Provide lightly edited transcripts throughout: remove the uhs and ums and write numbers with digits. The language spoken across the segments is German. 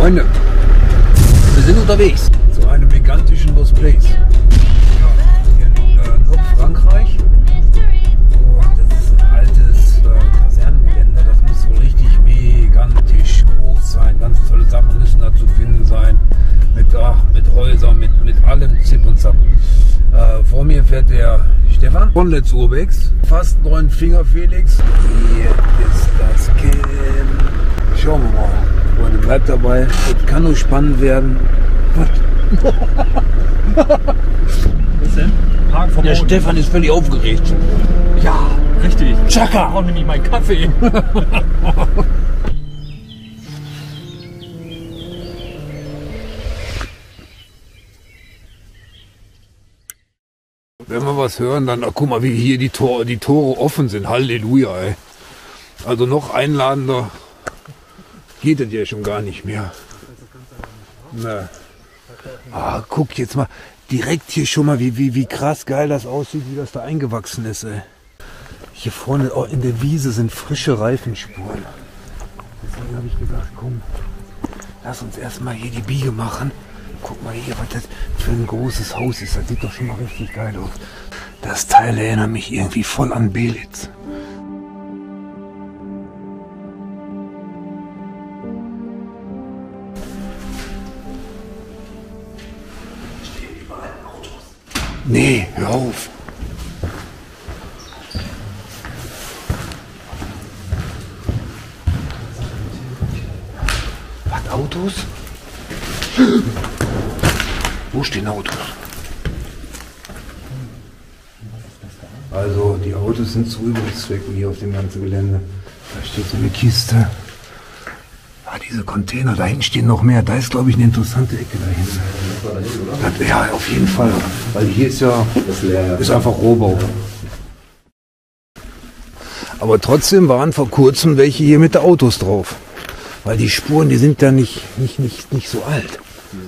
Freunde, wir sind unterwegs zu einem gigantischen Lost Place. Ja, hier in Nordfrankreich. Und das ist ein altes Kasernengelände. Das muss so richtig gigantisch groß sein. Ganz tolle Sachen müssen da zu finden sein. Mit Häusern, mit allem Zip und Zap. Vor mir fährt der Stefan von Let's Urbex. Fast 9 Finger Felix. Hier ist das Camp. Schauen wir mal. Freunde, bleibt dabei. Das kann nur spannend werden. Was? Was denn? Der Stefan ist völlig aufgeregt. Ja, richtig. Chaka! Ich brauche nämlich meinen Kaffee. Wenn wir was hören, dann guck mal, wie hier die Tore offen sind. Halleluja, ey. Also noch einladender geht es ja schon gar nicht mehr. Na. Ah, guck jetzt mal direkt hier schon mal, wie krass geil das aussieht, wie das da eingewachsen ist, ey. Hier vorne in der Wiese sind frische Reifenspuren. Deswegen habe ich gesagt, komm, lass uns erstmal hier die Biege machen. Guck mal hier, was das für ein großes Haus ist. Das sieht doch schon mal richtig geil aus. Das Teil erinnert mich irgendwie voll an Belitz. Stehen überall Autos. Nee, hör auf. Was, Autos? Wo stehen Autos? Also die Autos sind zu Übungszwecken hier auf dem ganzen Gelände. Da steht so eine Kiste. Ah, diese Container, da hinten stehen noch mehr. Da ist, glaube ich, eine interessante Ecke dahinter. Ja, auf jeden Fall. Weil hier ist ja ist einfach Rohbau. Aber trotzdem waren vor kurzem welche hier mit den Autos drauf. Weil die Spuren, die sind ja nicht so alt.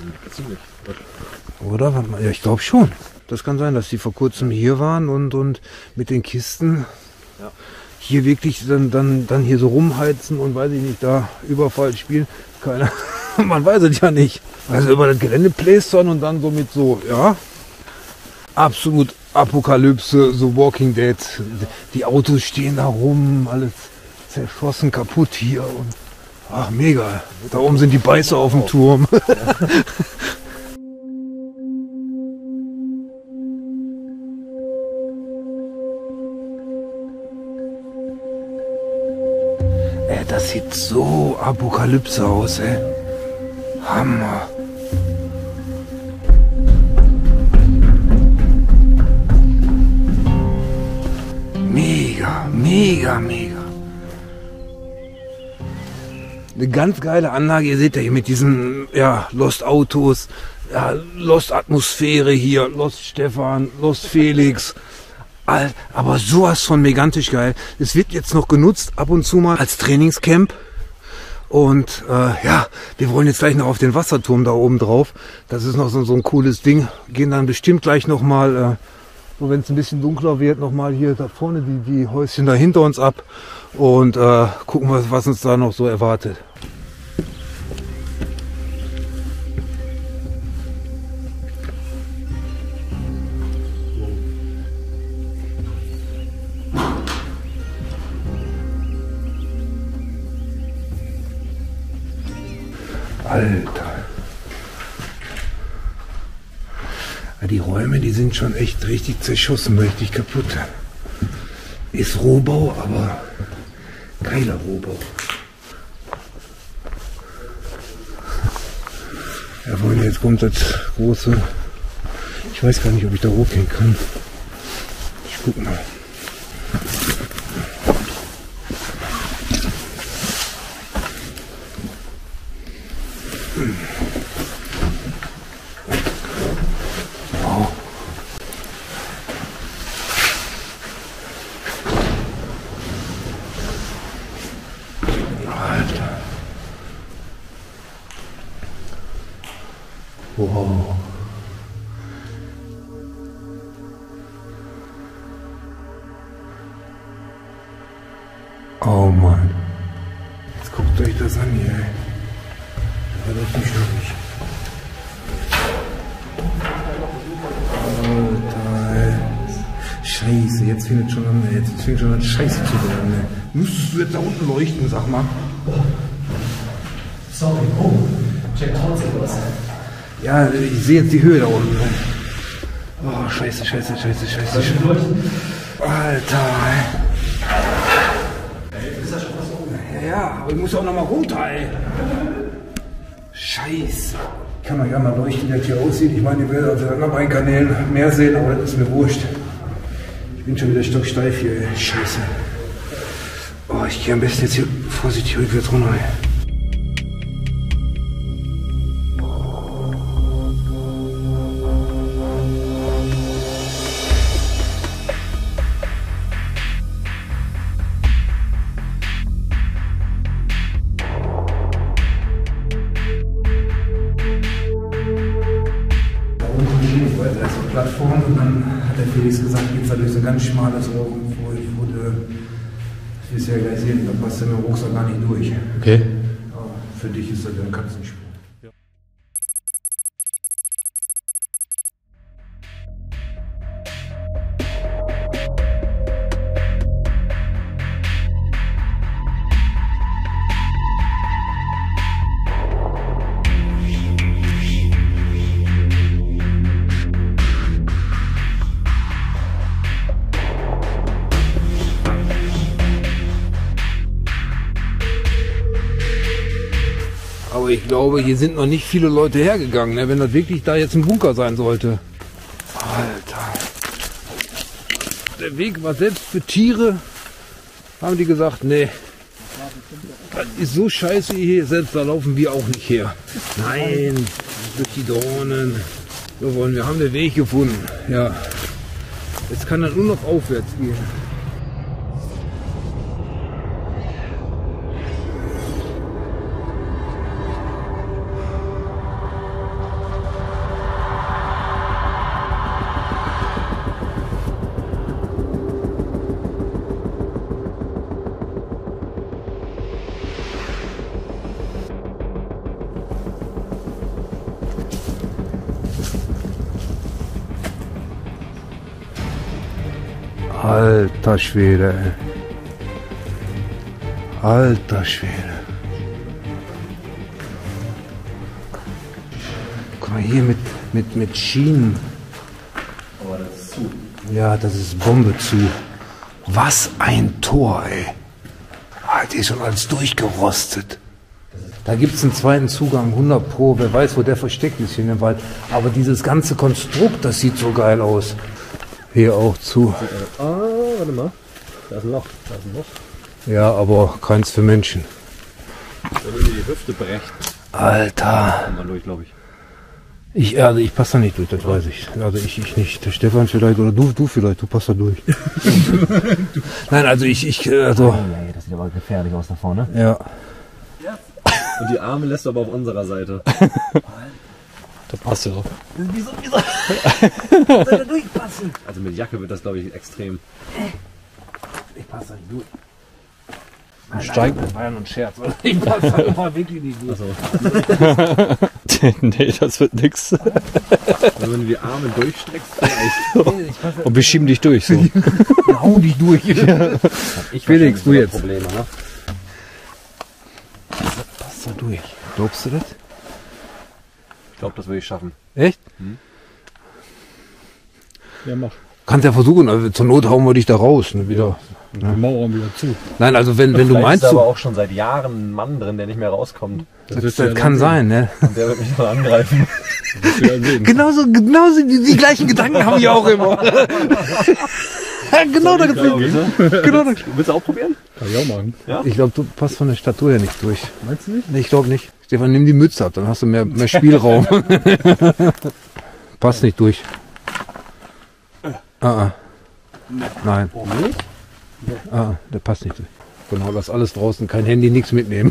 Oder? Ja, ich glaube schon. Das kann sein, dass die vor kurzem hier waren und mit den Kisten hier wirklich dann hier so rumheizen und weiß ich nicht, da Überfall spielen. Keiner. Man weiß es ja nicht. Also über das Gelände plästern und dann so mit so, ja, absolut Apokalypse, so Walking Dead. Die Autos stehen da rum, alles zerschossen, kaputt hier und ach, mega. Da oben sind die Beißer auf dem Turm. Das sieht so Apokalypse aus, ey. Hammer. Mega, mega, mega. Eine ganz geile Anlage. Ihr seht ja hier mit diesen Lost Autos, Lost Atmosphäre hier, Lost Stefan, Lost Felix. Aber sowas von gigantisch geil. Es wird jetzt noch genutzt, ab und zu mal als Trainingscamp. Und wir wollen jetzt gleich noch auf den Wasserturm da oben drauf. Das ist noch so ein cooles Ding. Gehen dann bestimmt gleich noch mal, so wenn es ein bisschen dunkler wird, noch mal hier da vorne die Häuschen da hinter uns ab. Und gucken, was uns da noch so erwartet. Alter. Die Räume, die sind schon echt richtig zerschossen, richtig kaputt. Ist Rohbau, aber geiler Rohbau. Ja, Freunde, jetzt kommt das große. Ich weiß gar nicht, ob ich da hochgehen kann. Ich guck mal. Wow. Oh Mann. Jetzt guckt euch das an hier. Ja, das ist nicht schwierig. Alter. Scheiße, jetzt fängt schon an Scheiße zu werden. Ne? Müsstest du jetzt da unten leuchten, sag mal. Sorry, oh, check out was. Ja, ich sehe jetzt die Höhe da unten. Ne? Oh, scheiße. Alter. Ist das schon was oben? Ja, aber ich muss auch noch mal runter, ey. Scheiße. Ich kann euch einmal leuchten, wie das hier aussieht. Ich meine, ihr werdet auf den anderen beiden Kanälen mehr sehen, aber das ist mir wurscht. Ich bin schon wieder stocksteif hier, ey. Scheiße. Oh, ich gehe am besten jetzt hier vorsichtig rückwärts runter, ey. Plattform und dann hat der Felix gesagt, geht es da durch so ein ganz schmales Rohr, wo du, wirst ja gleich sehen, da passt der mit dem Rucksack gar nicht durch. Okay. Aber für dich ist das ja ein Katzensprung. Aber ich glaube, hier sind noch nicht viele Leute hergegangen, ne? Wenn das wirklich da jetzt ein Bunker sein sollte. Alter. Der Weg war selbst für Tiere, haben die gesagt, nee. Das ist so scheiße hier, selbst da laufen wir auch nicht her. Nein, durch die Dornen. So wollen wir, haben den Weg gefunden. Ja. Jetzt kann dann nur noch aufwärts gehen. Alter Schwede, ey. Alter Schwede. Guck mal hier mit Schienen. Aber das ist zu. Ja, das ist Bombe zu. Was ein Tor, ey. Alter, ist schon alles durchgerostet. Da gibt es einen zweiten Zugang, 100 Pro. Wer weiß, wo der versteckt ist hier in dem Wald. Aber dieses ganze Konstrukt, das sieht so geil aus. Hier auch zu. Warte mal. Da ist ein Loch. Ja, aber keins für Menschen. Wenn du die Hüfte brecht, Alter. kommt man durch, glaube ich. Ich passe da nicht durch, das weiß ich. Also ich nicht. Der Stefan vielleicht oder du vielleicht, du passt da durch. Nein, also also. Nee, das sieht aber gefährlich aus da vorne. Ja. Und die Arme lässt du aber auf unserer Seite. Da passt ja auch. Wieso soll der durchpassen? Also mit Jacke wird das, glaube ich, extrem. Ich passe da nicht durch. Steig. Das war ja nur ein Scherz. Ich passe da mal wirklich nicht durch. Nee, das wird nix. Also wenn du die Arme durchstreckst, vielleicht. Und wir schieben dich durch. So. Hau dich durch. Ich Felix, du jetzt. Probleme, ne? Passt da durch. Glaubst du das? Ich glaube, das würde ich schaffen. Echt? Ja, mach. Kannst ja versuchen, also zur Not hauen wir dich da raus. Ne, wieder. Die Mauern wieder zu. Nein, also wenn du meinst, ist aber du, auch schon seit Jahren ein Mann drin, der nicht mehr rauskommt. das kann sein, ne? Und der wird mich noch angreifen. Das wir sehen. Genauso die gleichen Gedanken haben wir auch immer. Ja, genau das Gefühl. Genau das. Willst du auch probieren? Kann ich auch machen. Ich glaube, du passt von der Statur her nicht durch. Meinst du nicht? Nee, ich glaube nicht. Stefan, nimm die Mütze ab, dann hast du mehr Spielraum. Passt nicht durch. Nein. Der passt nicht durch. Genau, lass alles draußen, kein Handy, nichts mitnehmen.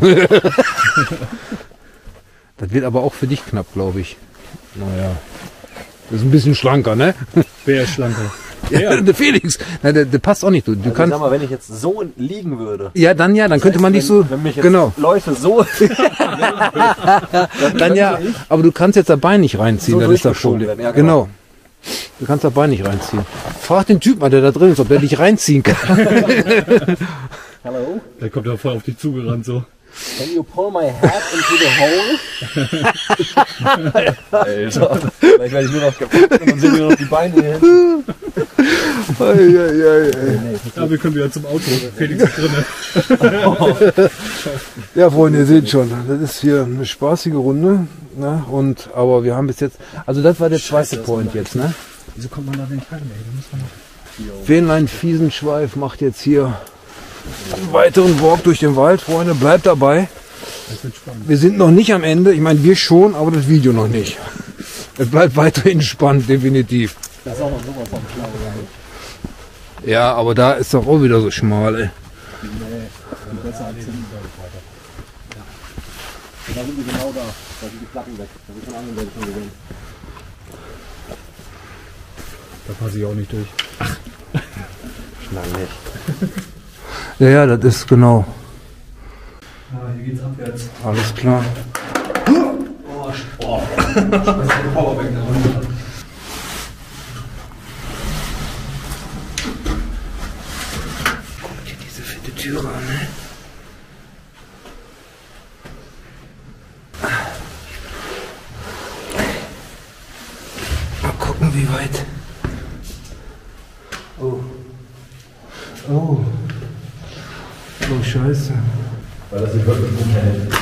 Das wird aber auch für dich knapp, glaube ich. Naja. Das ist ein bisschen schlanker, ne? Wer ist schlanker? Ja. Der Felix. Na, der passt auch nicht. Du Also kannst. sag mal, wenn ich jetzt so liegen würde. Ja, dann könnte man dich so. Wenn mich jetzt Genau. Leute so. Dann ja, aber du kannst jetzt das Bein nicht reinziehen, So das ist das durchgeschoben Problem. werden, ja, genau. Genau. Du kannst das Bein nicht reinziehen. Frag den Typ mal, der da drin ist, ob der dich reinziehen kann. Hello? Der kommt ja voll auf dich zugerannt so. Can you pull my head into the hole? Alter. Vielleicht werde ich nur noch gepackt und dann sehen wir nur noch die Beine hier hinten. Ja, wir können wieder zum Auto. Felix ist drinne. Ja, Freunde, ihr seht schon, das ist hier eine spaßige Runde. Ne? Aber wir haben bis jetzt, also das war der zweite Point jetzt. Ne? Wieso kommt man da nicht rein, ey? Da muss man noch... Fähnlein Fiesenschweif macht jetzt hier einen weiteren Walk durch den Wald, Freunde. Bleibt dabei. Das wird spannend. Wir sind noch nicht am Ende. Ich meine, wir schon, aber das Video noch nicht. Es bleibt weiterhin spannend, definitiv. Das ist auch noch sowas vom Schlau. Ja, aber da ist doch auch wieder so schmal, ey. Besser als hinten. Da sind die genau da. Da sind die Platten weg. Da sind von anderen Seite schon gesehen. Da passe ich auch nicht durch. Nein, nicht. Ja, das ist genau. Ah, hier geht's abwärts. Alles klar. Oh, Sport. Powerbank da runter. Guck dir diese fette Türe an, ne? Mal gucken, wie weit. Oh. Oh. Oh, scheiße. Weil das nicht wirklich umhält.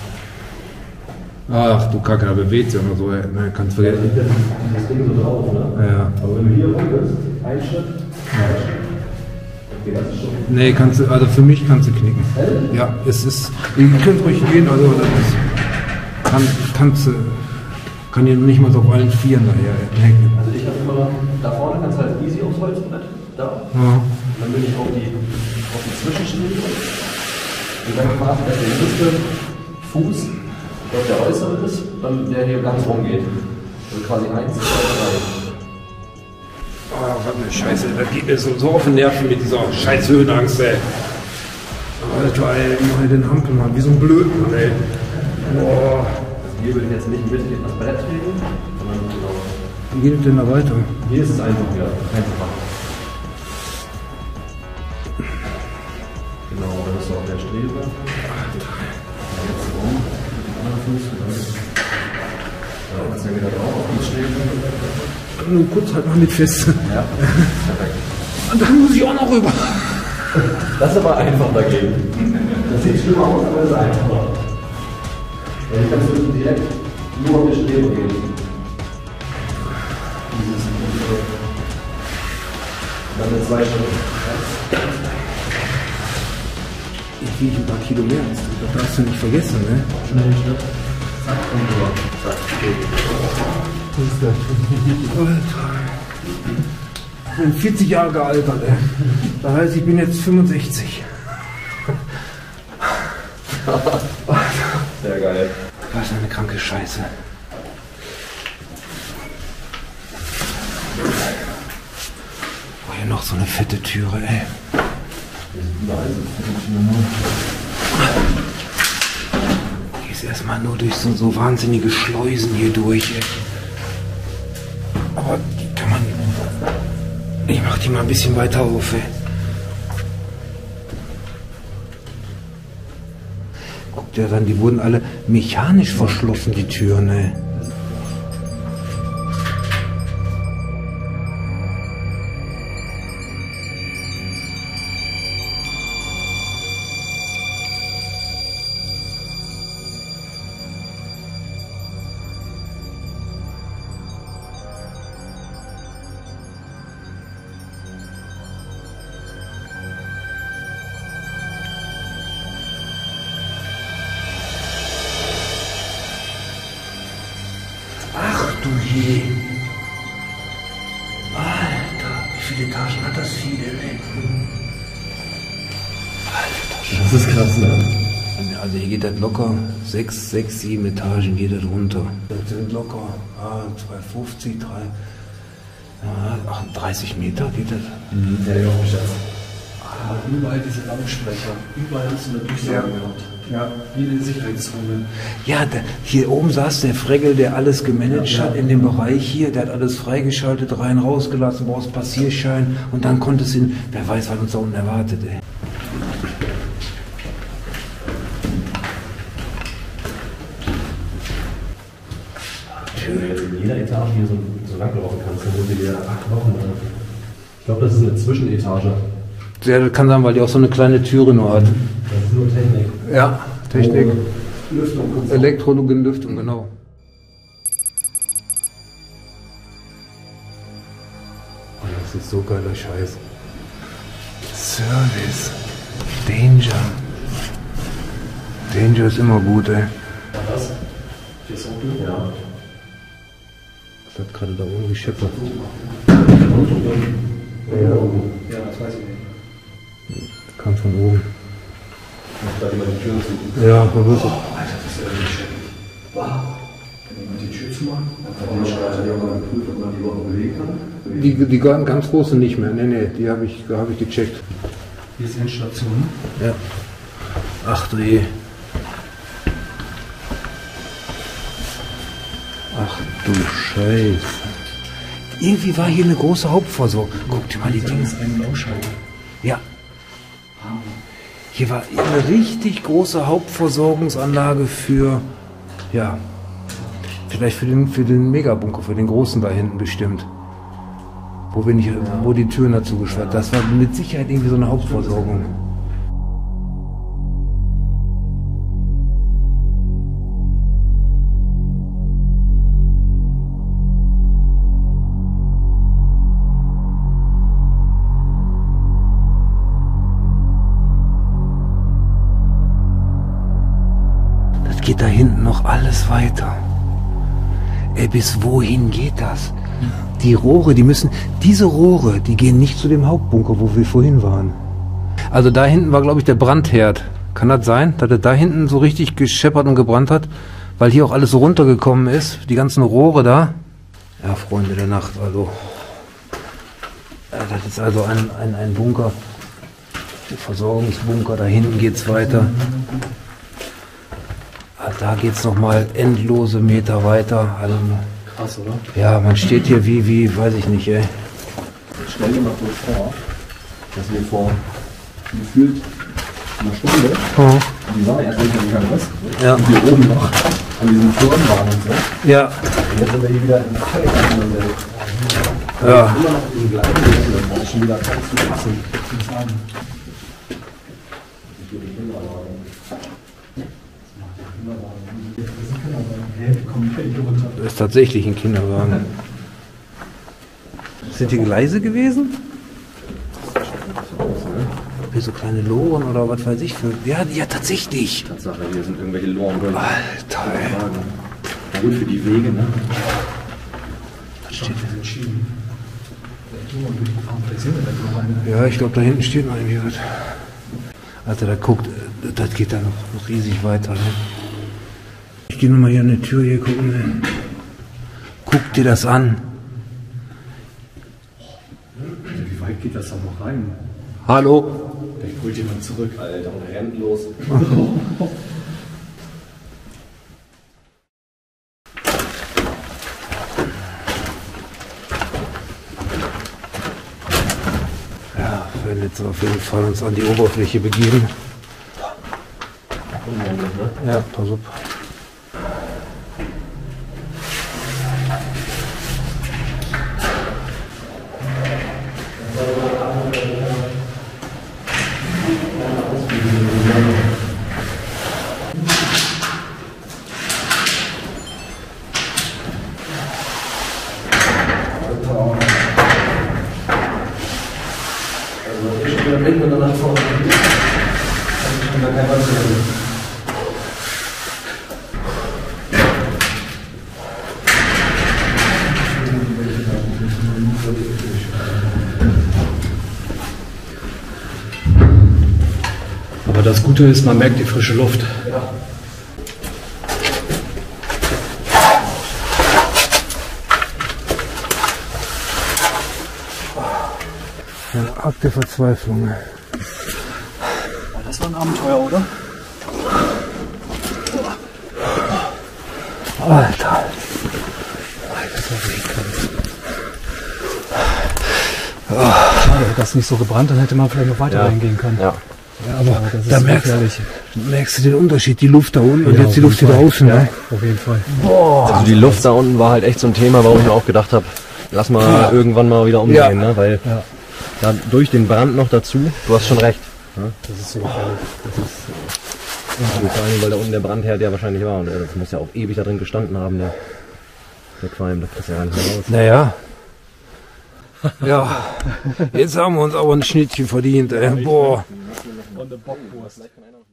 Ach du Kacke, da bewegt sich auch noch so. Ne, kannst vergessen. Das Ding so drauf, ne? Ja. Aber wenn du hier rum bist, ein Schritt, okay, das ist schon. Nee, kannst du, also für mich kannst du knicken. Ja, es ist, ihr könnt ruhig gehen, also das ist, kannst du, kann hier nicht mal so auf allen Vieren daher hängen. Also ich habe immer, da vorne kannst du halt easy aufs Holzbrett, da. Ja. Dann bin ich auf die Zwischenschnitte. Und dann quasi der nächste Fuß, dort der äußere ist, dann der hier ganz rum geht. Also quasi 1, 2, 3. Oh, was eine Scheiße, das geht mir so auf den Nerven mit dieser scheiß Höhenangst, ey. Alter, ey, mach den Hampel mal, wie so ein Blödmann, ey. Boah. Also hier würde ich jetzt nicht mittig das Brett treten, sondern genau. Wie geht es denn da weiter? Hier ist es einfach wieder einfacher. Genau, dann bist du auf der Strebe. Jetzt rum, den anderen Fuß. Dann kannst du wieder drauf auf die Strebe. Nur kurz halt mal mit fest. Ja, perfekt. Und dann muss ich auch noch rüber. Das ist aber einfach dagegen. Das sieht schlimmer aus, aber das ist einfacher. Ja, hier kannst du direkt nur auf die Strebe gehen. Dann mit 2 Schritte. Ich wiege ein paar Kilo mehr als du, das darfst du nicht vergessen, ne? Schnell Schritt. Zack, und rüber. Zack, okay. Alter. Ich bin 40 Jahre gealtert, ey. Das heißt, ich bin jetzt 65. Sehr geil. Was eine kranke Scheiße. Oh, hier noch so eine fette Türe, ey. Gehst erstmal nur durch so wahnsinnige Schleusen hier durch, ey. Aber die kann man. Ich mach die mal ein bisschen weiter auf, ey. Guck dir dann, die wurden alle mechanisch verschlossen, die Türen, ey. Ach du je. Alter, wie viele Etagen hat das Vieh denn, ey? Das ist krass, ne? Also hier geht das locker 6, 7 Etagen geht das runter. Das sind locker 250, 38 Meter geht das. Hätte ich auch geschätzt. Überall diese Lautsprecher. Überall hast du eine Durchsage gehabt. Ja. Jede Sicherheitszone. Ja, hier oben saß der Fregel, der alles gemanagt hat in dem Bereich hier. Der hat alles freigeschaltet, rein, rausgelassen, brauchst Passierschein. Und dann konnte es hin, wer weiß, was uns da unten erwartet, ey. Wenn du jetzt in jeder Etage hier so lang laufen kannst, dann sind wir 8 Wochen lang. Ich glaube, das ist eine Zwischenetage. Ja, das kann sein, weil die auch so eine kleine Türe nur hat. Das ist nur Technik. Ja, Technik. Lüftung. Elektrologen, Lüftung, genau. Oh, das ist so geiler Scheiß. Service. Danger. Danger ist immer gut, ey. Was? Fürs Auto? Ja. Das hat gerade da oben gescheppert. Ja, das weiß ich nicht. Kam von oben. Macht da jemand die Tür zu? Ja, verwirrt. Alter, das ist ja irgendwie schrecklich. Wow. Kann jemand die Tür zumachen? Hat den Schreiter ja mal geprüft, ob man die überhaupt bewegen kann? Die ganz großen nicht mehr. Nee, die habe ich gecheckt. Hier ist die Endstation. Ja. Ach du je. Ach du Scheiße. Irgendwie war hier eine große Hauptversorgung. Guck dir mal die Dinge. Das ist ein Lauschalter. Ja. Hier war eine richtig große Hauptversorgungsanlage für, ja, vielleicht für den Megabunker, für den großen da hinten bestimmt. Wo die Türen dazu geschwärzt. Das war mit Sicherheit irgendwie so eine Hauptversorgung. Geht da hinten noch alles weiter. Ey, bis wohin geht das? Die Rohre, diese Rohre, die gehen nicht zu dem Hauptbunker, wo wir vorhin waren. Also da hinten war, glaube ich, der Brandherd. Kann das sein, dass er da hinten so richtig gescheppert und gebrannt hat? Weil hier auch alles so runtergekommen ist, die ganzen Rohre da. Ja, Freunde der Nacht, also. Das ist also ein Bunker. Der Versorgungsbunker, da hinten geht's weiter. Da geht es nochmal endlose Meter weiter. Also, Krass, oder? ja, man steht hier wie, weiß ich nicht, ey. Stell dir mal kurz vor, dass wir vor gefühlt einer Stunde, die Sonne erst gegangen ist, Ja. und wir oben noch an diesem Turm waren und so. Ja, Und jetzt sind wir hier wieder in völlig anderen Welt. ja. Immer noch in den gleichen Ländern, das ist schon wieder ganz zu passen. Das ist tatsächlich ein Kinderwagen. Sind die Gleise gewesen? Wie so kleine Loren oder was weiß ich für. Ja, tatsächlich. Tatsache, hier sind irgendwelche Loren drin. Alter, ey. Na gut für die Wege, ne? Was steht da? Ja, ich glaube, da hinten steht noch irgendwie was. Alter, da guckt, das geht da noch riesig weiter. Ne? Ich gehe nochmal hier an die Tür hier gucken. Ne? Guck dir das an. Wie weit geht das da noch rein? Hallo? Vielleicht holt jemand zurück, Alter, und rennt los. Ja, wir werden jetzt auf jeden Fall uns an die Oberfläche begeben. Ja, pass auf. Aber das Gute ist, man merkt die frische Luft. Ein Akt der Verzweiflung. ein Abenteuer, oder? Alter. Schade, hätte das nicht so gebrannt, dann hätte man vielleicht noch weiter reingehen können. Ja. Ja, aber Das ist da so merkst gefährlich. du den Unterschied, die Luft da unten und Ja, jetzt die auf Luft jeden hier Fall. draußen. Ja, Ne? auf jeden Fall. Also die Luft da unten war halt echt so ein Thema, warum ich mir auch gedacht habe, lass mal irgendwann mal wieder umdrehen, ne? Weil da durch den Brand noch dazu, du hast schon recht. Ne? Das ist so gefährlich. Und vor allem, weil da unten der Brandherd ja wahrscheinlich war und das muss ja auch ewig da drin gestanden haben, der Qualm, das kriegst du ja gar nicht mehr raus. Naja. Ja, jetzt haben wir uns aber ein Schnittchen verdient. Boah. Und eine Bockwurst.